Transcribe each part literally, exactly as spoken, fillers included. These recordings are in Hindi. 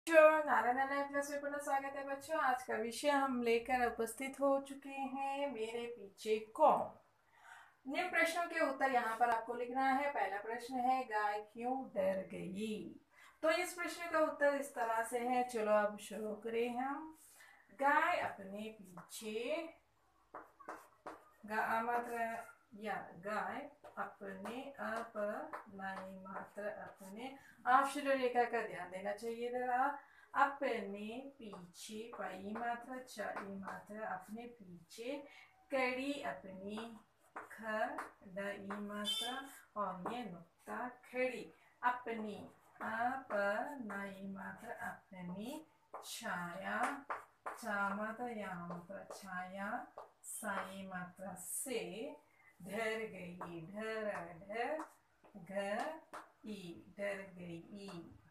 बच्चों, नारायण नारायण क्लास में पुनः स्वागत है। बच्चों, आज का विषय हम लेकर उपस्थित हो चुके हैं, मेरे पीछे कौन। निम्न प्रश्नों के उत्तर यहाँ पर आपको लिखना है। पहला प्रश्न है, गाय क्यों डर गई। तो इस प्रश्न का उत्तर इस तरह से है। चलो अब शुरू करें हम। गाय अपने पीछे गा मात्र या गाय अपने अप नहीं मात्र अपने। आप शुरू रेखा का ध्यान देना चाहिए जरा। अपने पीछे पई मात्रा चाई मात्रा अपने पीछे कड़ी अपनी ख डई मात्रा और ये नुक्ता खड़ी अपनी अप नई मात्रा अपनी छाया चा मात्रा या मात्रा छाया साई मात्रा से ढर गई ढर ढर घ ई डर गई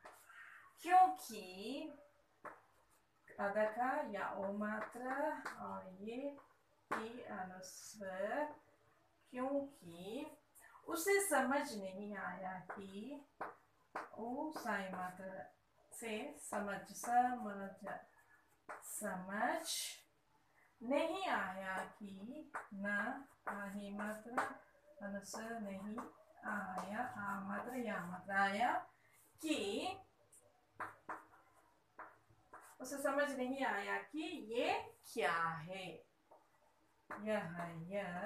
क्योंकि अदका या ओ मात्रा और ये ई अनुस्वर क्योंकि उसे समझ नहीं आया कि ओ साई मात्रा से समझ समझ समझ नहीं आया कि न आही मात्रा अनुस्वर नहीं आया आ मात्रा या मात्रा आया कि उसे समझ नहीं आया कि ये क्या है। यह यह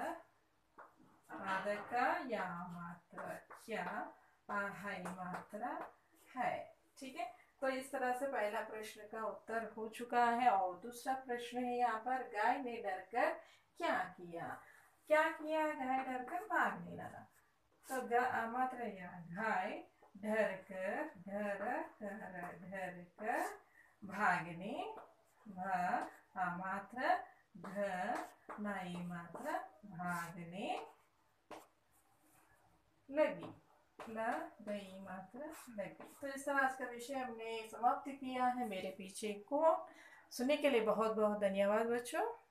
आदका या मात्रा क्या आहाई मात्रा है। ठीक है, तो इस तरह से पहला प्रश्न का उत्तर हो चुका है। और दूसरा प्रश्न है यहाँ पर, गाय ने डरकर क्या किया। क्या किया, गाय डरकर भागने लगा। तो ग मात्रा या गाय डर कर डर कर डर कर भागने भ मात्रा घ नाई मात्रा भागने लगी ल गई मात्रा लगी। तो इस तरह आज का विषय हमने समाप्त किया है, मेरे पीछे को। सुनने के लिए बहुत बहुत धन्यवाद बच्चों।